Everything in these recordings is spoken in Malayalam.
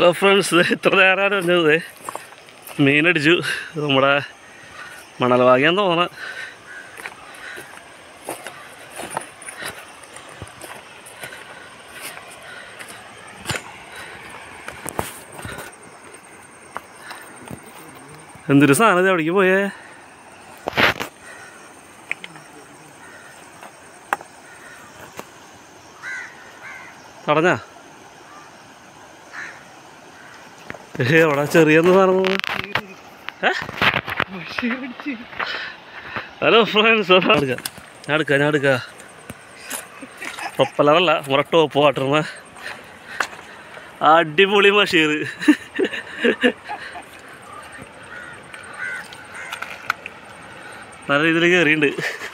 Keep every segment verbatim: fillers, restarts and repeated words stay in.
ഹലോ ഫ്രണ്ട്സ്, ഇത്ര നേരമാണ് വന്നത്. മീനടിച്ചു. നമ്മുടെ മണൽ ഭാഗ്യം തോന്നണം. എന്തൊരു സാധനം ഇത് എവിടേക്ക് പോയേ? തടഞ്ഞാ ഏ അവിടെ ചെറിയ സാധനം. ഹലോ ഫ്രണ്ട്സ്, എടുക്കാം ഞാൻ എടുക്കാം ഞാൻ എടുക്കാം പ്രൊപ്പലറല്ല, നമ്മുടെ ടോപ്പ് വാട്ടറിന് അടിപൊളി മഷീർ. നല്ല രീതിയിൽ കയറിയുണ്ട്.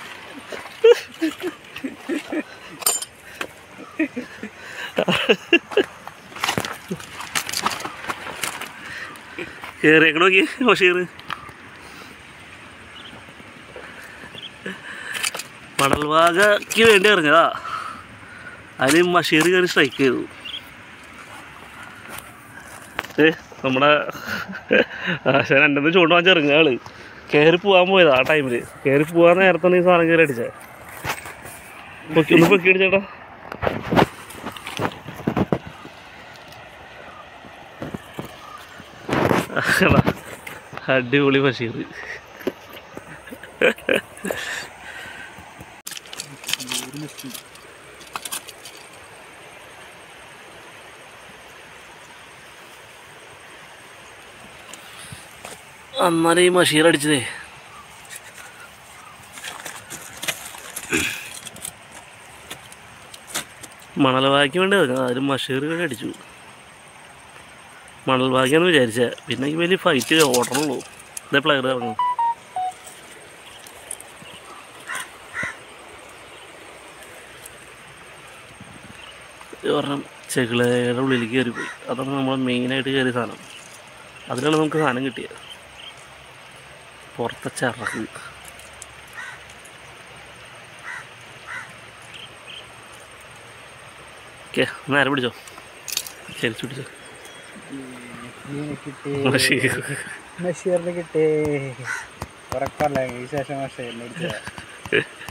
കയറിയൊക്കെ നോക്കി മഷീർ. മണൽ വാഗയ്ക്ക് വേണ്ടി ഇറങ്ങിയതാ. അതിന് മഷീർ കയറി സ്ട്രൈക്ക് ചെയ്തു. ഏ നമ്മുടെ ആശാൻ എൻ്റെ നിന്ന് ചൂണ്ട വാങ്ങിച്ച് ഇറങ്ങിയ ആള് കയറി പോകാൻ പോയതാ. ആ ടൈമിൽ കയറി പോകാൻ നേരത്താണ് ഈ സാധനം കയറി അടിച്ചത്. പൊക്കി ഒന്ന് പൊക്കി അടിച്ചേട്ടാ. അടിപൊളി ബഷീർ. അന്നാലും ഈ മഷീർ അടിച്ചതേ. മണൽ വായ്ക്ക് വേണ്ടി ഇറങ്ങാം. അതിൽ മഷീർ അടിച്ചു. മണൽ ഭാഗ്യാന്ന് വിചാരിച്ച. പിന്നെ എനിക്ക് വലിയ ഫൈറ്റ് ഓടണുള്ളൂ. ഇതേ പ്ലെയർ ഇറങ്ങും. ഒരെണ്ണം ചെകിളയുടെ ഉള്ളിലേക്ക് കയറിപ്പോയി. അതാണ് നമ്മൾ മെയിനായിട്ട് കയറിയ സാധനം. അതിനാണ് നമുക്ക് സാധനം കിട്ടിയത്. പുറത്തെ ചിറക്. ഓക്കെ, നേരെ പിടിച്ചോ. ചരിച്ചു പിടിച്ചോ. മഷീറിന് കിട്ടേ ഉറപ്പല്ല. ഈ ശേഷം മഷീറിന്